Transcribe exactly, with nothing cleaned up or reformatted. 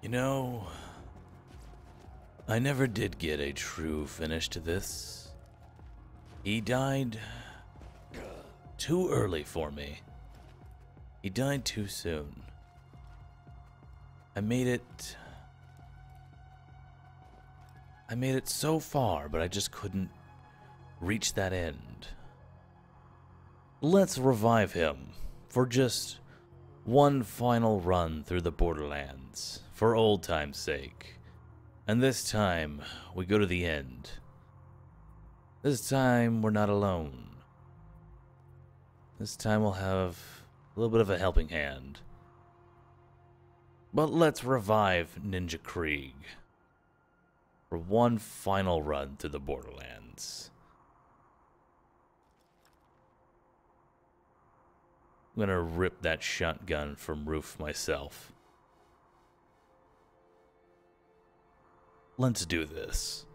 You know, I never did get a true finish to this. He died too early for me. He died too soon. I made it... I made it so far, but I just couldn't reach that end. Let's revive him for just one final run through the Borderlands, for old time's sake. And this time, we go to the end. This time, we're not alone. This time, we'll have a little bit of a helping hand. But let's revive Ninja Krieg for one final run through the Borderlands. I'm gonna rip that shotgun from Roof myself. Let's do this.